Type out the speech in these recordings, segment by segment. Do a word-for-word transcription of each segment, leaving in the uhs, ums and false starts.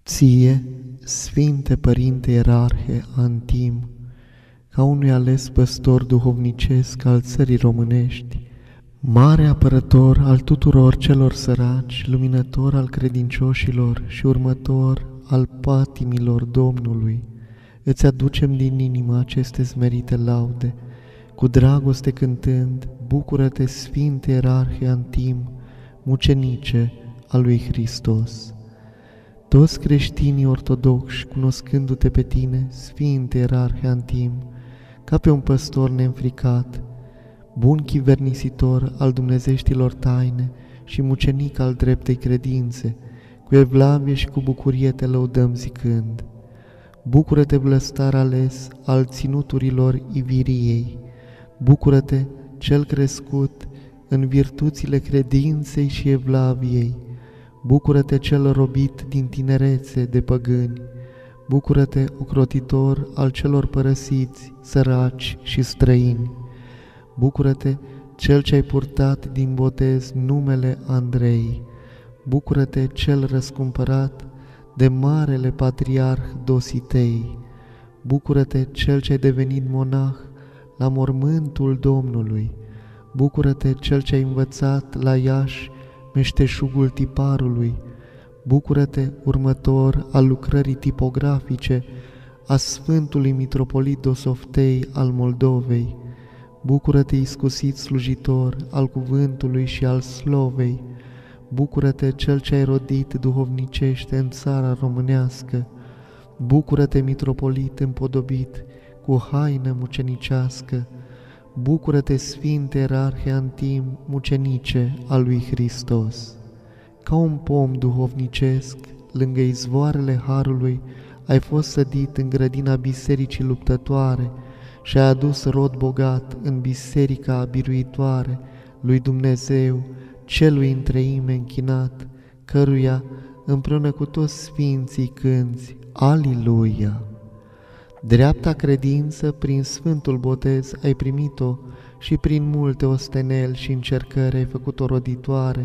Ție, Sfinte Părinte Ierarhe Antim, ca unui ales păstor duhovnicesc al țării românești, mare apărător al tuturor celor săraci, luminător al credincioșilor și următor al patimilor Domnului, îți aducem din inimă aceste smerite laude, cu dragoste cântând: bucură-te, Sfinte Ierarhe Antim, mucenice al lui Hristos. Toți creștinii ortodoxi, cunoscându-te pe tine, Sfinte Ierarhe Antim, ca pe un păstor neînfricat, bun chivernisitor al dumnezeștilor taine și mucenic al dreptei credințe, cu evlavie și cu bucurie te lăudăm zicând: bucură-te, blăstar ales al ținuturilor Iviriei, bucură-te, cel crescut în virtuțile credinței și evlaviei, bucură-te, cel robit din tinerețe de păgâni, bucură-te, ocrotitor al celor părăsiți, săraci și străini, bucură-te, cel ce ai purtat din botez numele Andrei, bucură-te, cel răscumpărat de marele patriarh Dositei, bucură-te, cel ce ai devenit monah la mormântul Domnului, bucură-te, cel ce ai învățat la Iași meșteșugul tiparului, bucură-te, următor al lucrării tipografice a Sfântului Mitropolit Dosoftei al Moldovei, bucură-te, iscusit slujitor al cuvântului și al slovei, bucură-te, cel ce ai rodit duhovnicește în țara românească, bucură-te, mitropolit împodobit cu haină mucenicească, bucură-te, Sfinte Ierarhe Antim, mucenice al lui Hristos. Ca un pom duhovnicesc, lângă izvoarele harului, ai fost sădit în grădina bisericii luptătoare și ai adus rod bogat în biserica biruitoare lui Dumnezeu, celui în treime închinat, căruia împreună cu toți sfinții cânți: Aliluia! Dreapta credință prin Sfântul Botez ai primit-o și prin multe osteneli și încercări ai făcut-o roditoare,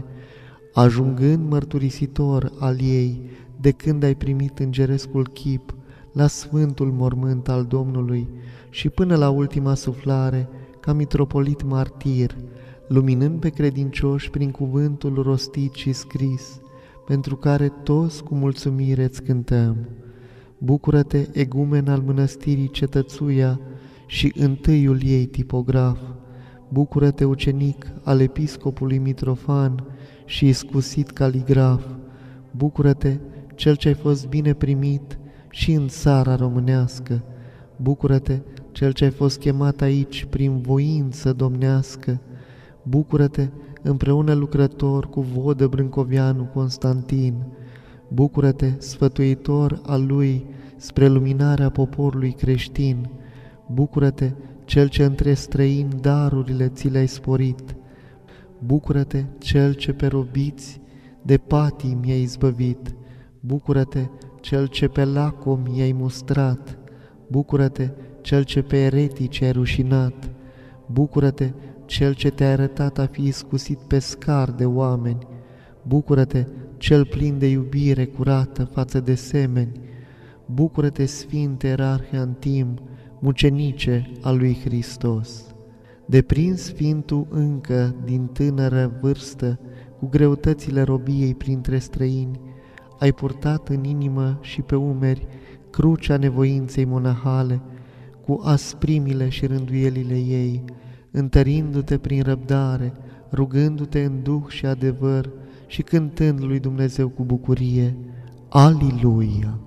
ajungând mărturisitor al ei de când ai primit îngerescul chip la Sfântul Mormânt al Domnului și până la ultima suflare ca mitropolit martir, luminând pe credincioși prin cuvântul rostit și scris, pentru care toți cu mulțumire îți cântăm. Bucură-te, egumen al mănăstirii Cetățuia și întâiul ei tipograf, bucură-te, ucenic al episcopului Mitrofan și iscusit caligraf, bucură-te, cel ce ai fost bine primit și în țara românească, bucură-te, cel ce ai fost chemat aici prin voință domnească, bucură-te, împreună lucrător cu vodă brâncoveanu Constantin, bucură-te, sfătuitor al lui spre luminarea poporului creștin, bucură-te, cel ce între străini darurile ți le-ai sporit, bucură-te, cel ce pe robiți de patii mi-ai izbăvit, bucură-te, cel ce pe lacomi i-ai mustrat, bucură-te, cel ce pe eretici ai rușinat, bucură-te, cel ce te-ai arătat a fi iscusit pescar de oameni, bucură-te, cel plin de iubire curată față de semeni, bucură-te, Sfinte Ierarhe Antim, mucenice al lui Hristos. Deprins fiind tu încă din tânără vârstă, cu greutățile robiei printre străini, ai purtat în inimă și pe umeri crucea nevoinței monahale, cu asprimile și rânduielile ei, întărindu-te prin răbdare, rugându-te în duh și adevăr și cântând lui Dumnezeu cu bucurie: Aliluia!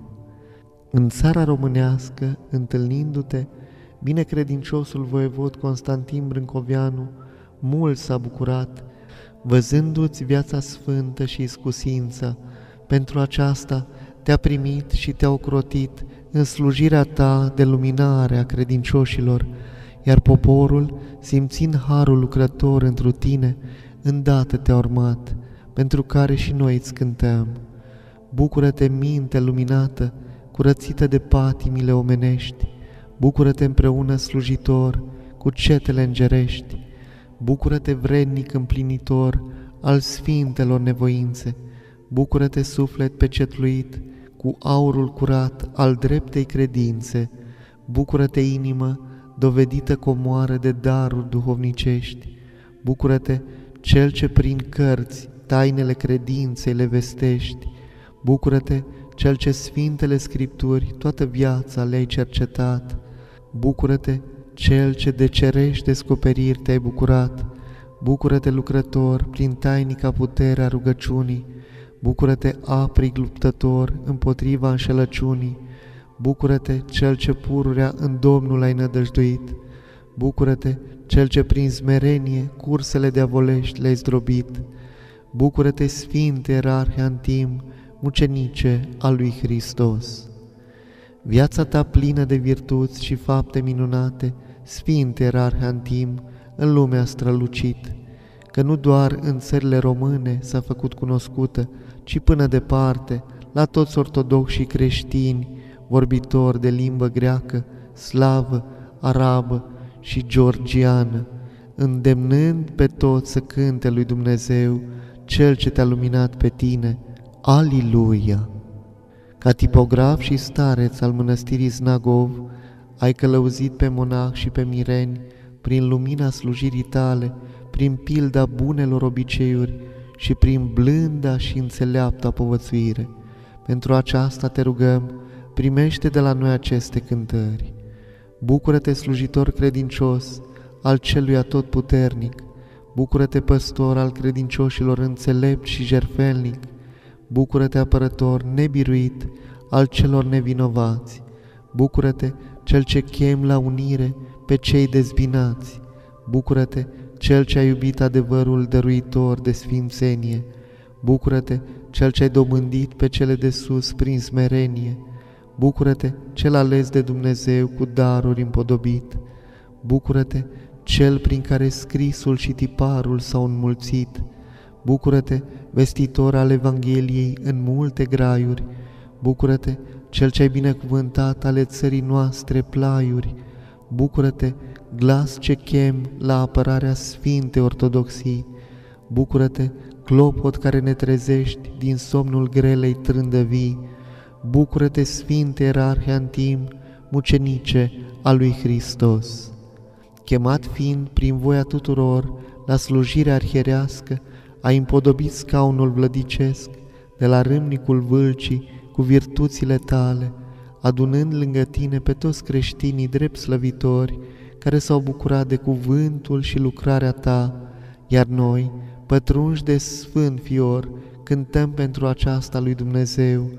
În țara românească, întâlnindu-te, binecredinciosul voievod Constantin Brâncoveanu mult s-a bucurat, văzându-ți viața sfântă și iscusința. Pentru aceasta te-a primit și te-a ocrotit în slujirea ta de luminare a credincioșilor, iar poporul, simțind harul lucrător întru tine, îndată te-a urmat, pentru care și noi îți cântăm. Bucură-te, minte luminată, curățită de patimile omenești, bucură-te împreună, slujitor, cu cetele îngerești, bucură-te, vrednic împlinitor al sfintelor nevoințe, bucură-te, suflet pecetluit cu aurul curat al dreptei credințe. Bucură-te, inimă, dovedită comoară de daruri duhovnicești. Bucură-te, cel ce prin cărți tainele credinței le vestești. Bucură-te, cel ce Sfintele Scripturi toată viața le-ai cercetat. Bucură-te, cel ce de cerești descoperiri te-ai bucurat. Bucură-te, lucrător, prin tainica putere a rugăciunii. Bucură-te, aprig luptător, împotriva înșelăciunii. Bucură-te, cel ce pururea în Domnul ai nădăjduit. Bucură-te, cel ce prin smerenie cursele diavolești le-ai zdrobit. Bucură-te, Sfinte Ierarhie Antim, mucenice al lui Hristos. Viața ta plină de virtuți și fapte minunate, Sfinte Ierarhie Antim, în lumea strălucit, că nu doar în țările române s-a făcut cunoscută, ci până departe, la toți ortodoxi și creștini, vorbitori de limbă greacă, slavă, arabă și georgiană, îndemnând pe toți să cânte lui Dumnezeu, Cel ce te-a luminat pe tine. Aliluia! Ca tipograf și stareț al mănăstirii Znagov, ai călăuzit pe monahi și pe mireni prin lumina slujirii tale, prin pilda bunelor obiceiuri și prin blânda și înțeleapta povățuire. Pentru aceasta te rugăm, primește de la noi aceste cântări. Bucură-te, slujitor credincios al Celui Atotputernic, bucură-te, păstor al credincioșilor înțelept și jertfelnic, bucură-te, apărător nebiruit al celor nevinovați, bucură-te, cel ce chem la unire pe cei dezbinați, bucură-te, cel ce a iubit adevărul dăruitor de sfințenie, bucură-te, cel ce ai dobândit pe cele de sus prin smerenie, bucură-te, cel ales de Dumnezeu cu daruri împodobit, bucură-te, cel prin care scrisul și tiparul s-au înmulțit, bucură-te, vestitor al Evangheliei în multe graiuri, bucură-te, cel ce ai binecuvântat ale țării noastre plaiuri, bucură-te, glas ce chem la apărarea Sfintei Ortodoxii, bucură-te, clopot care ne trezești din somnul grelei trândăvii, bucură-te, Sfinte Ierarhie Antim, mucenice a lui Hristos. Chemat fiind prin voia tuturor la slujirea arhierească, ai împodobit scaunul vlădicesc de la râmnicul vâlcii cu virtuțile tale, adunând lângă tine pe toți creștinii drept slăvitori care s-au bucurat de cuvântul și lucrarea ta, iar noi, pătrunși de sfânt fior, cântăm pentru aceasta lui Dumnezeu.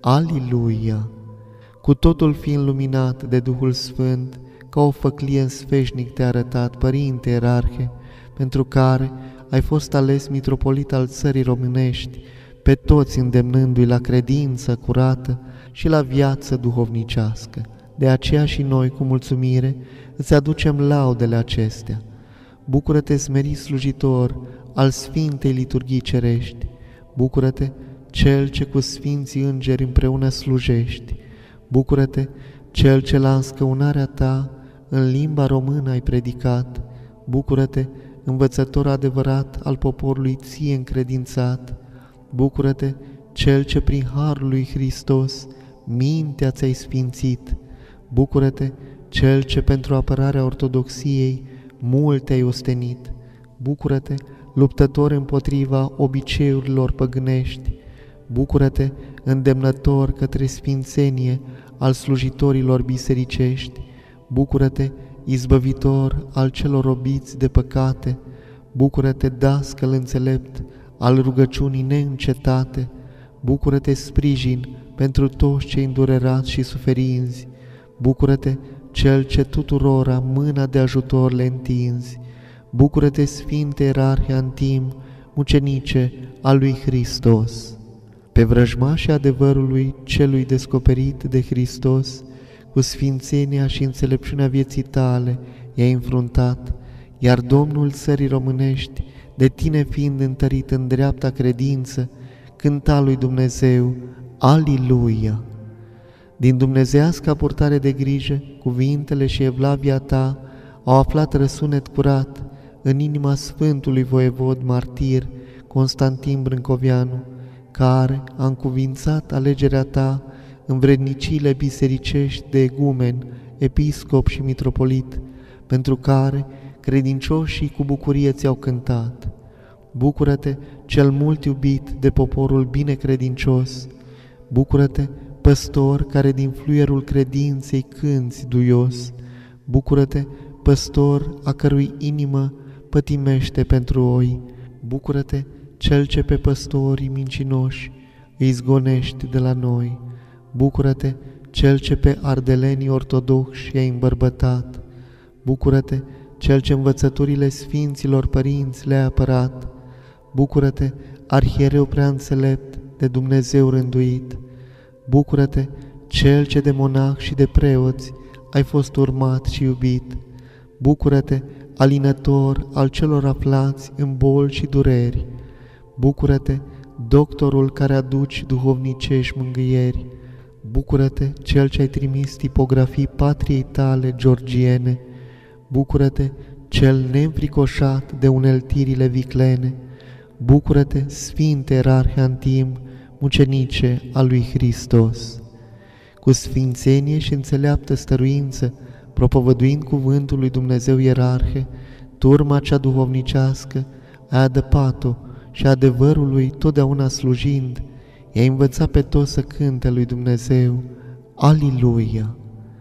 Aliluia! Cu totul fiind luminat de Duhul Sfânt, ca o făclie în sfeșnic te-a arătat, Părinte Ierarhe, pentru care ai fost ales mitropolit al țării românești, pe toți îndemnându-i la credință curată și la viață duhovnicească. De aceea și noi, cu mulțumire, îți aducem laudele acestea. Bucură-te, smerit slujitor al Sfintei Liturghii Cerești, bucură-te, Cel ce cu Sfinții Îngeri împreună slujești, bucură-te, Cel ce la înscăunarea ta în limba română ai predicat, bucură-te, învățător adevărat al poporului ție încredințat, bucură-te, Cel ce prin harul lui Hristos mintea ți-ai sfințit, bucură-te, Cel ce pentru apărarea ortodoxiei mult te-ai ostenit, bucură-te, luptător împotriva obiceiurilor păgânești, bucură-te, îndemnător către sfințenie al slujitorilor bisericești, bucură-te, izbăvitor al celor robiți de păcate, bucură-te, dascăl înțelept al rugăciunii neîncetate, bucură-te, sprijin pentru toți cei îndurerați și suferinzi, bucură-te, Cel ce tuturora mâna de ajutor le întinzi, bucură-te, Sfinte Ierarhie Antim, mucenice a lui Hristos. Pe vrăjmașii adevărului celui descoperit de Hristos, cu sfințenia și înțelepciunea vieții tale i-ai înfruntat, iar Domnul țării românești, de tine fiind întărit în dreapta credință, cânta lui Dumnezeu, Aliluia! Din dumnezeiasca purtare de grijă, cuvintele și evlavia ta au aflat răsunet curat în inima Sfântului Voievod martir Constantin Brâncoveanu, care a încuvințat alegerea ta în vredniciile bisericești de egumen, episcop și mitropolit, pentru care credincioșii cu bucurie ți-au cântat. Bucură-te, cel mult iubit de poporul binecredincios! Bucură-te, păstor care din fluierul credinței cânți duios! Bucură-te, păstor a cărui inimă pătimește pentru oi! Bucură-te, cel ce pe păstorii mincinoși îi zgonești de la noi! Bucură-te, cel ce pe ardelenii ortodoxi i-ai îmbărbătat! Bucură-te, cel ce învățăturile sfinților părinți le-ai apărat! Bucură-te, arhiereu prea înțelept, de Dumnezeu rânduit! Bucură-te, cel ce de monah și de preoți ai fost urmat și iubit! Bucură-te, alinător al celor aflați în boli și dureri! Bucură-te, doctorul care aduci duhovnicești mângâieri! Bucură-te, cel ce ai trimis tipografii patriei tale georgiene! Bucură-te, cel neînfricoșat de uneltirile viclene! Bucură-te, Sfinte Ierarhie Antim, mucenice a lui Hristos! Cu sfințenie și înțeleaptă stăruință, propovăduind cuvântul lui Dumnezeu Ierarhe, turma cea duhovnicească a adăpat-o și adevărului totdeauna slujind, i-a învățat pe toți să cânte lui Dumnezeu. Aliluia!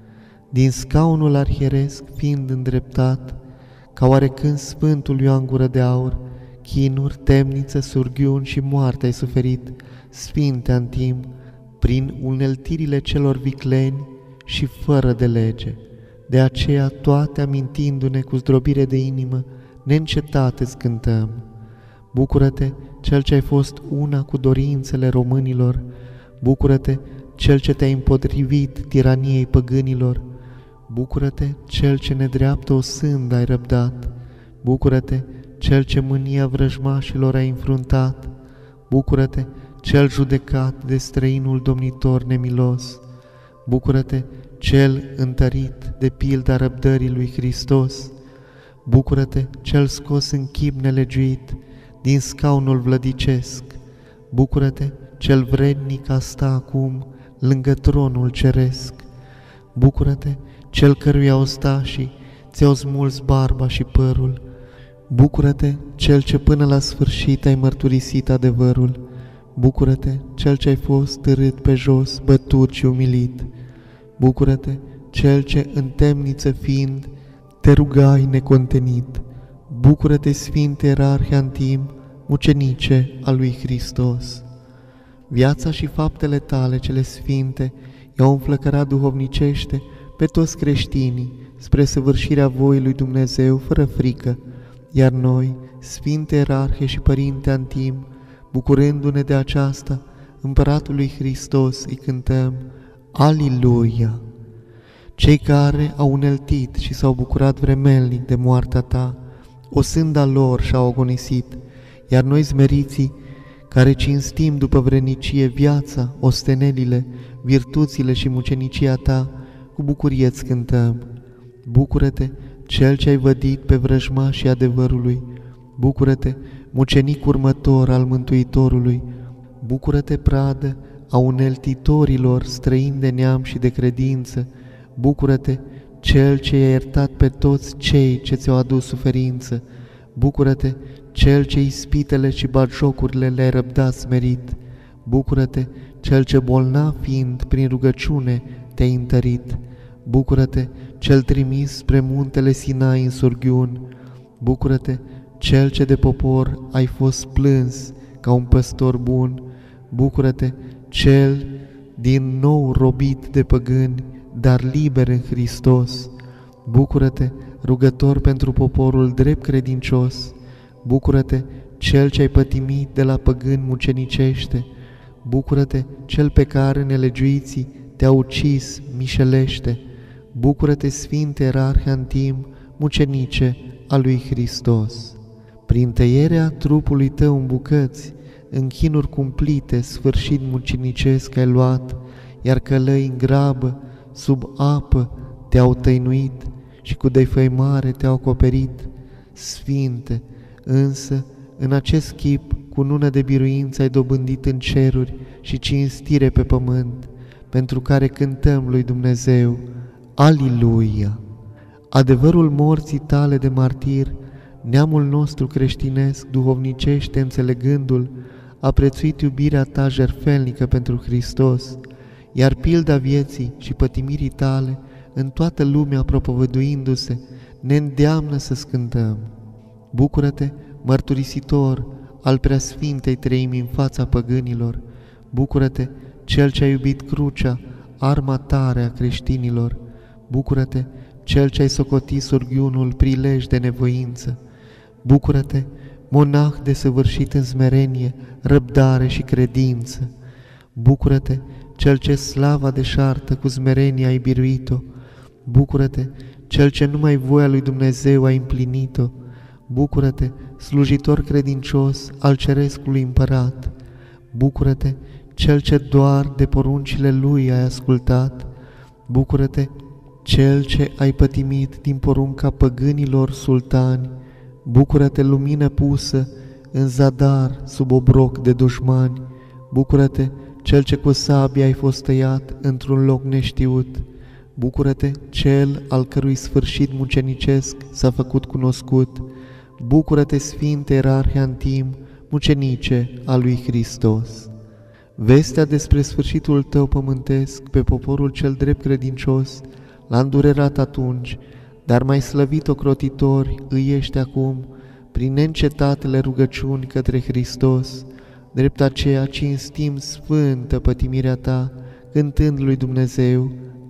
Din scaunul arhieresc fiind îndreptat, ca oarecând Sfântul Ioan Gură de Aur, chinuri, temniță, surghiuni și moarte ai suferit, Sfinte Antim, prin uneltirile celor vicleni și fără de lege. De aceea toate amintindu-ne cu zdrobire de inimă, neîncetat îți cântăm. Bucură-te, Cel ce ai fost una cu dorințele românilor! Bucură-te, Cel ce te-ai împotrivit tiraniei păgânilor! Bucură-te, Cel ce nedreaptă o sândă ai răbdat! Bucură-te, Cel ce mânia vrăjmașilor ai înfruntat! Bucură-te, Cel judecat de străinul domnitor nemilos! Bucură-te, Cel întărit de pilda răbdării lui Hristos! Bucură-te, Cel scos în chip nelegiuit din scaunul vlădicesc! Bucură-te, Cel vrednic a sta acum lângă tronul ceresc! Bucură-te, Cel căruia ostașii ți-au smuls barba și părul! Bucură-te, Cel ce până la sfârșit ai mărturisit adevărul! Bucură-te, Cel ce ai fost târât pe jos, bătut și umilit! Bucură-te, Cel ce în temniță fiind te rugai necontenit! Bucură-te, Sfinte Ierarhie Antim, mucenice a lui Hristos! Viața și faptele tale cele sfinte i-au înflăcărat duhovnicește pe toți creștinii spre săvârșirea voii lui Dumnezeu fără frică, iar noi, Sfinte Ierarhie și Părinte Antim, bucurându-ne de aceasta, Împăratului Hristos îi cântăm Aliluia! Cei care au uneltit și s-au bucurat vremelnic de moartea ta, o sânda lor și-au agonisit, iar noi smeriții, care cinstim după vrednicie viața, ostenelile, virtuțile și mucenicia ta, cu bucurie îți cântăm. Bucură-te, Cel ce ai vădit pe vrăjmașii adevărului! Bucură-te, mucenic următor al Mântuitorului! Bucură-te, pradă a uneltitorilor străini de neam și de credință! Bucură-te, Cel ce i-a iertat pe toți cei ce ți-au adus suferință! Bucură-te, Cel ce ispitele și batjocurile le-ai răbdat smerit! Bucură-te, Cel ce bolnav fiind prin rugăciune te-ai întărit! Bucură-te, Cel trimis spre muntele Sinai în surghiuni! Bucură-te, Cel ce de popor ai fost plâns ca un păstor bun! Bucură-te, Cel din nou robit de păgâni, dar liber în Hristos! Bucură-te, rugător pentru poporul drept credincios! Bucură-te, Cel ce ai pătimit de la păgâni mucenicește! Bucură-te, Cel pe care nelegiuiții te-au ucis mișelește! Bucură-te, Sfinte Ierarhie Antim, mucenice a lui Hristos! Prin tăierea trupului tău în bucăți, în chinuri cumplite, sfârșit mucenicesc ai luat, iar călăi în grabă, sub apă, te-au tăinuit și cu defăimare te-au acoperit. Sfinte, însă, în acest chip, cu nună de biruință ai dobândit în ceruri și cinstire pe pământ, pentru care cântăm lui Dumnezeu, Aliluia! Adevărul morții tale de martir, neamul nostru creștinesc, duhovnicește înțelegându-l, a prețuit iubirea ta jertfelnică pentru Hristos, iar pilda vieții și pătimirii tale, în toată lumea propovăduindu-se, ne îndeamnă să scântăm. Bucură-te, mărturisitor al Preasfintei Treimi în fața păgânilor, bucură-te, Cel ce a iubit crucea, arma tare a creștinilor, bucură-te, Cel ce ai socotit surghiunul prilej de nevoință, bucură-te, monah desăvârșit în smerenie, răbdare și credință, bucură-te, Cel ce slava deșartă cu smerenie ai biruit-o, bucură-te, Cel ce numai voia lui Dumnezeu a împlinit-o, bucură-te, slujitor credincios al cerescului împărat, bucură-te, Cel ce doar de poruncile Lui ai ascultat, bucură-te, Cel ce ai pătimit din porunca păgânilor sultani, bucură-te, lumină pusă în zadar sub obroc de dușmani, bucură-te, Cel ce cu sabia ai fost tăiat într-un loc neștiut, bucură-te, Cel al cărui sfârșit mucenicesc s-a făcut cunoscut, bucură-te, Sfinte Ierarhie Antim, mucenice a lui Hristos. Vestea despre sfârșitul tău pământesc pe poporul cel drept credincios l-a îndurerat atunci, dar mai slăvit ocrotitori îi ești acum, prin neîncetatele rugăciuni către Hristos, drept aceea cinstim sfântă pătimirea ta, cântând lui Dumnezeu,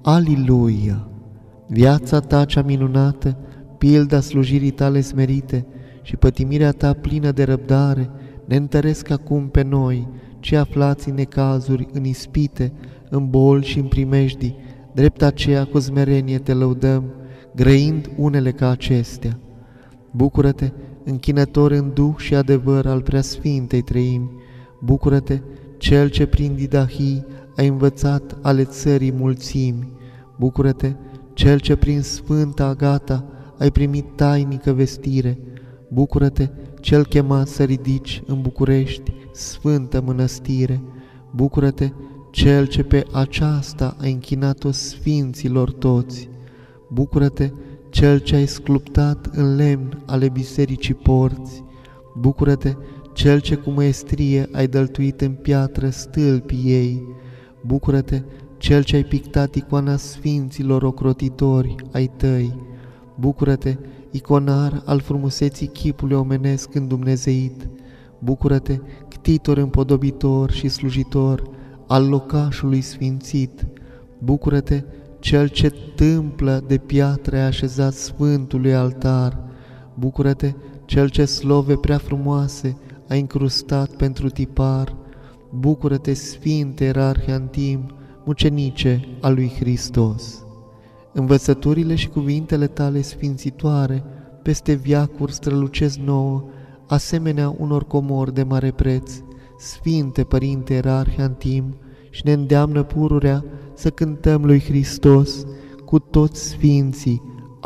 Aliluia! Viața ta cea minunată, pilda slujirii tale smerite și pătimirea ta plină de răbdare ne întăresc acum pe noi, ce aflați în necazuri, în ispite, în boli și în primejdii, drept aceea cu smerenie te lăudăm, grăind unele ca acestea. Bucură-te, închinător în duh și adevăr al Preasfintei Treimi, bucură-te, Cel ce prin didahii ai învățat ale țării mulțimi, bucură-te, Cel ce prin Sfânta Agata ai primit tainică vestire, bucură-te, Cel chemat să ridici în București sfântă mănăstire, bucură-te, Cel ce pe aceasta ai închinat-o sfinților toți, bucură-te, Cel ce ai sculptat în lemn ale bisericii porți, bucură-te, Cel ce cu măestrie ai dăltuit în piatră stâlpii ei, bucură-te, Cel ce ai pictat icoana sfinților ocrotitori ai tăi, bucură-te, iconar al frumuseții chipului omenesc îndumnezeit, bucură-te, ctitor împodobitor și slujitor al locașului sfințit, bucură-te, Cel ce tâmplă de piatră ai așezat sfântului altar, bucură-te, Cel ce slove prea frumoase ai încrustat pentru tipar, bucură-te, Sfinte Ierarhie Antim, mucenice a lui Hristos. Învățăturile și cuvintele tale sfințitoare peste veacuri strălucesc nouă, asemenea unor comori de mare preț, Sfinte Părinte Ierarhie Antim, și ne îndeamnă pururea să cântăm lui Hristos cu toți sfinții,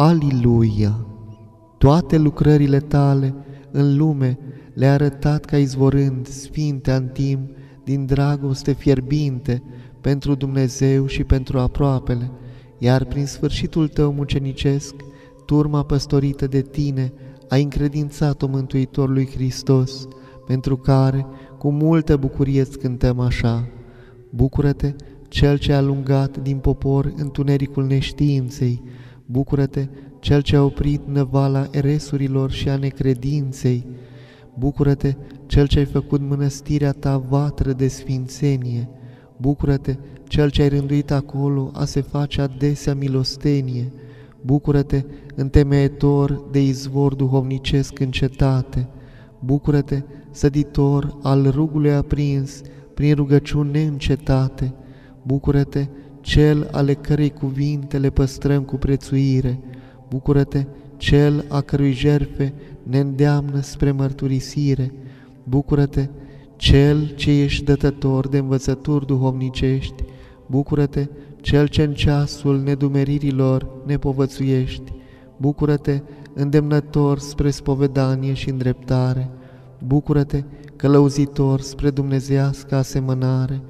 Aliluia! Toate lucrările tale în lume le-a arătat ca izvorând, Sfinte Antim, din dragoste fierbinte pentru Dumnezeu și pentru aproapele, iar prin sfârșitul tău mucenicesc, turma păstorită de tine a încredințat-o Mântuitorului Hristos, pentru care cu multă bucurie îți cântăm așa: bucură-te, Cel ce a alungat din popor întunericul neștiinței, bucură-te, Cel ce a oprit năvala eresurilor și a necredinței, bucură-te, Cel ce ai făcut mănăstirea ta vatră de sfințenie, bucură-te, Cel ce ai rânduit acolo a se face adesea milostenie, bucură-te, întemeietor de izvor duhovnicesc în cetate, bucură-te, săditor al rugului aprins prin rugăciuni neîncetate, bucură-te, Cel ale cărei cuvinte le păstrăm cu prețuire, bucură-te, Cel a cărui jertfe ne îndeamnă spre mărturisire, bucură-te, Cel ce ești dătător de învățături duhovnicești, bucură-te, Cel ce în ceasul nedumeririlor ne povățuiești, bucură-te, îndemnător spre spovedanie și îndreptare, bucură-te, călăuzitor spre dumnezeiască asemănare,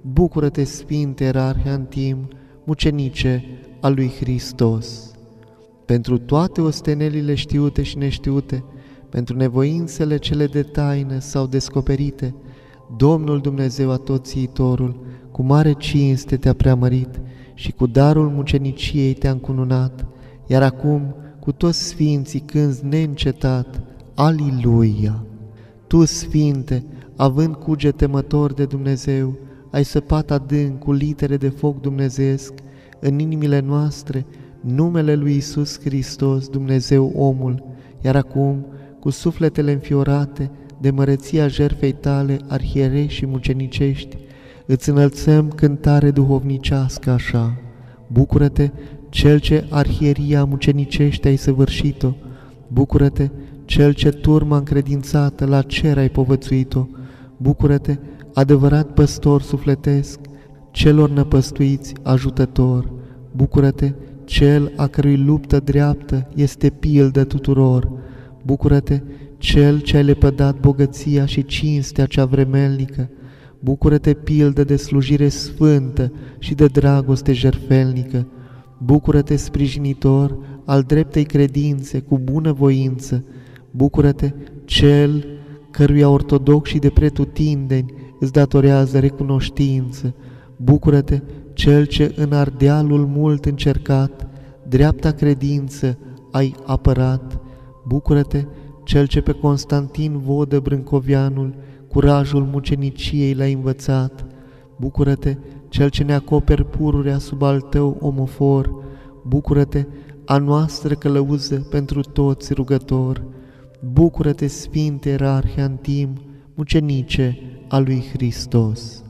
Bucură-te, Sfinte Ierarhie Antim, mucenice a lui Hristos! Pentru toate ostenelile știute și neștiute, pentru nevoințele cele de taină sau descoperite, Domnul Dumnezeu Atotțiitorul, cu mare cinste te-a preamărit și cu darul muceniciei te-a încununat, iar acum cu toți sfinții cânți neîncetat, Aliluia! Tu, Sfinte, având cuget temător de Dumnezeu, ai săpat adânc cu litere de foc dumnezeiesc în inimile noastre numele lui Iisus Hristos, Dumnezeu omul, iar acum, cu sufletele înfiorate de măreția jertfei tale arhierești și mucenicești, îți înălțăm cântare duhovnicească așa: bucură-te, Cel ce arhieria mucenicește ai săvârșit-o, bucură-te, Cel ce turma încredințată la cer ai povățuit-o, bucură-te, adevărat păstor sufletesc, celor năpăstuiți ajutător, bucură-te, Cel a cărui luptă dreaptă este pildă tuturor, bucură-te, Cel ce ai lepădat bogăția și cinstea cea vremelnică, bucură-te, pildă de slujire sfântă și de dragoste jertfelnică, bucură-te, sprijinitor al dreptei credințe cu bună voință, bucură-te, Cel căruia ortodoxii de pretutindeni îți datorează recunoștință, bucură-te, Cel ce în ardealul mult încercat dreapta credință ai apărat, bucură-te, Cel ce pe Constantin Vodă Brâncoveanul curajul muceniciei l-ai învățat, bucură-te, Cel ce ne acoperi pururea sub al tău omofor, bucură-te, a noastră călăuză pentru toți rugător, bucură-te, Sfinte Ierarhie Antim, mucenice a lui Hristos!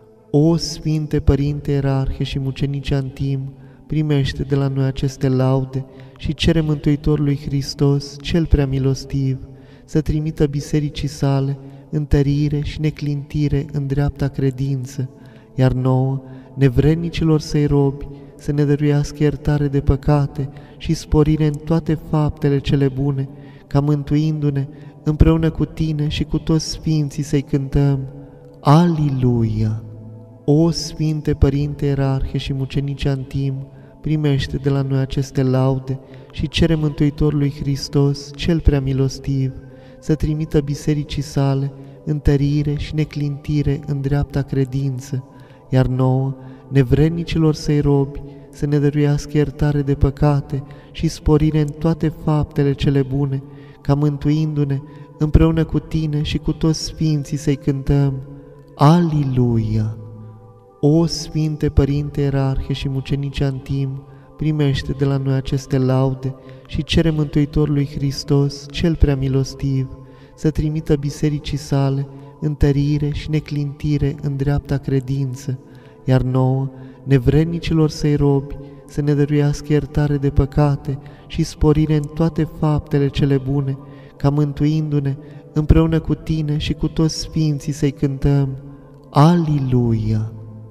O Sfinte Părinte Ierarhie și mucenice Antim, primește de la noi aceste laude și cere Mântuitorului Hristos, Cel prea milostiv, să trimită bisericii sale întărire și neclintire în dreapta credință, iar nouă, nevrednicilor săi robi, să ne dăruiască iertare de păcate și sporire în toate faptele cele bune, ca mântuindu-ne împreună cu tine și cu toți sfinții să-i cântăm Aliluia! O Sfinte Părinte Ierarhie și mucenice Antim, primește de la noi aceste laude și cere Mântuitorului Hristos, Cel prea milostiv, să trimită bisericii sale întărire și neclintire în dreapta credință, iar nouă, nevrednicilor săi robi, să ne dăruiască iertare de păcate și sporire în toate faptele cele bune, ca mântuindu-ne împreună cu tine și cu toți sfinții să-i cântăm Aliluia! O Sfinte Părinte Ierarhie și mucenice Antim, primește de la noi aceste laude și cere Mântuitorului Hristos, Cel prea milostiv, să trimită bisericii sale întărire și neclintire în dreapta credință, iar nouă, nevrednicilor săi robi, să ne dăruiască iertare de păcate și sporire în toate faptele cele bune, ca mântuindu-ne împreună cu tine și cu toți sfinții să-i cântăm Aliluia!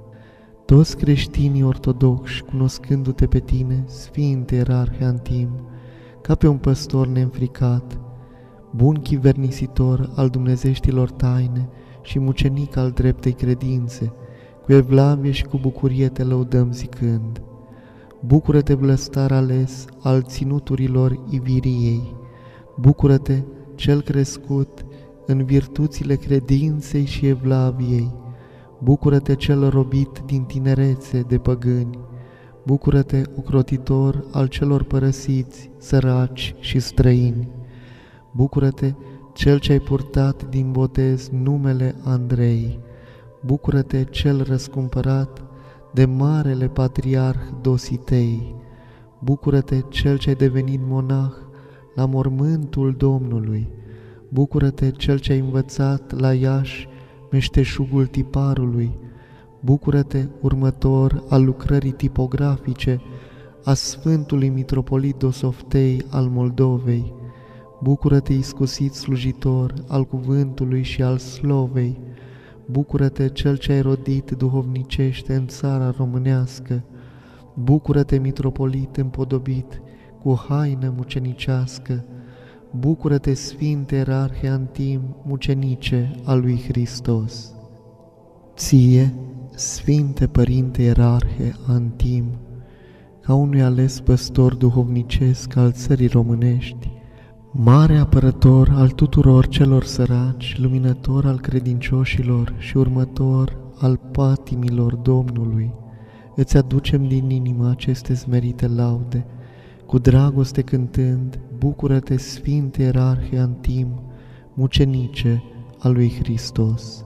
Toți creștinii ortodoxi, cunoscându-te pe tine, Sfinte Ierarhie Antim, ca pe un păstor neînfricat, bun chivernisitor al dumnezeștilor taine și mucenic al dreptei credințe, cu evlavie și cu bucurie te lăudăm zicând: bucură-te, blăstar ales al ținuturilor Iviriei, bucură-te, Cel crescut în virtuțile credinței și evlaviei, bucură-te, Cel robit din tinerețe de păgâni, bucură-te, ocrotitor al celor părăsiți, săraci și străini, bucură-te, Cel ce ai purtat din botez numele Andrei, bucură-te, Cel răscumpărat de marele patriarh Dositei, bucură-te, Cel ce ai devenit monah la mormântul Domnului, bucură-te, Cel ce ai învățat la Iași meșteșugul tiparului, bucură-te, următor al lucrării tipografice a Sfântului Mitropolit Dosoftei al Moldovei, bucură-te, iscusit slujitor al cuvântului și al slovei, bucură-te, Cel ce ai rodit duhovnicește în țara românească, bucură-te, mitropolit împodobit cu haină mucenicească, bucură-te, Sfinte Ierarhie Antim, mucenice a lui Hristos. Ție, Sfinte Părinte Ierarhe Antim, ca unui ales păstor duhovnicesc al țării românești, mare apărător al tuturor celor săraci, luminător al credincioșilor și următor al patimilor Domnului, îți aducem din inimă aceste smerite laude, cu dragoste cântând, bucură-te, Sfinte Ierarhe Antim, mucenice a lui Hristos.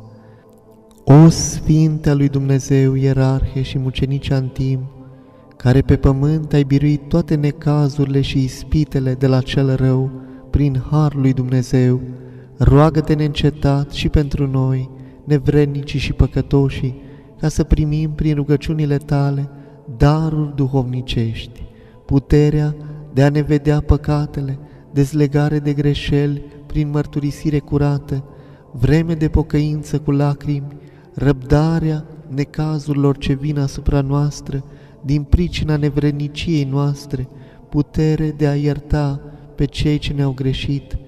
O Sfinte al lui Dumnezeu, Ierarhe și mucenice Antim, care pe pământ ai biruit toate necazurile și ispitele de la cel rău, prin harul lui Dumnezeu, roagă-te neîncetat și pentru noi, nevrednicii și păcătoșii, ca să primim prin rugăciunile tale daruri duhovnicești, puterea de a ne vedea păcatele, dezlegare de greșeli prin mărturisire curată, vreme de pocăință cu lacrimi, răbdarea necazurilor ce vin asupra noastră din pricina nevredniciei noastre, putere de a ierta pe cei ce ne-au greșit,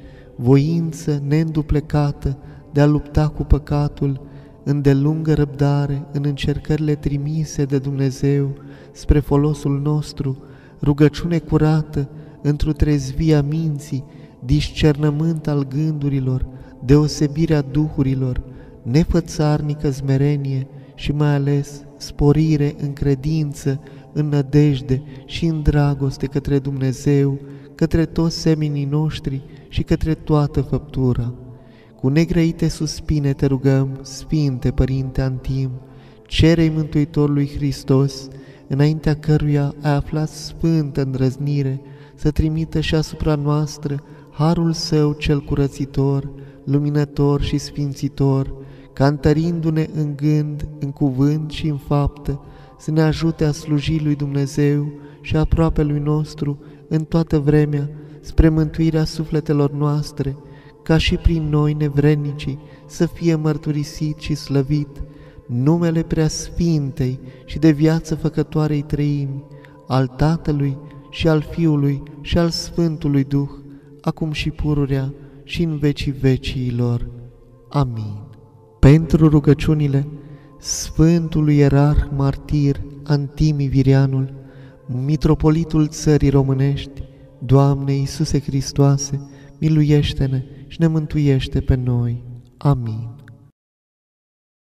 voință neînduplecată de a lupta cu păcatul, îndelungă răbdare în încercările trimise de Dumnezeu spre folosul nostru, rugăciune curată într-o trezvia minții, discernământ al gândurilor, deosebirea duhurilor, nefățarnică smerenie și mai ales sporire în credință, în nădejde și în dragoste către Dumnezeu, către toți seminii noștri și către toată făptura. Cu negrăite suspine te rugăm, Sfinte Părinte Antim, cere-i Mântuitorului Hristos, înaintea căruia ai aflat sfântă îndrăznire, să trimită și asupra noastră harul Său cel curățitor, luminător și sfințitor, ca întărindu-ne în gând, în cuvânt și în faptă, să ne ajute a sluji lui Dumnezeu și aproape lui nostru în toată vremea, spre mântuirea sufletelor noastre, ca și prin noi nevrednicii să fie mărturisit și slăvit numele Preasfintei și de viață făcătoarei Treimi, al Tatălui și al Fiului și al Sfântului Duh, acum și pururea și în vecii veciilor. Amin. Pentru rugăciunile Sfântului Ierarh Martir Antimi Virianul, mitropolitul țării românești, Doamne Iisuse Hristoase, miluiește-ne și ne mântuiește pe noi. Amin.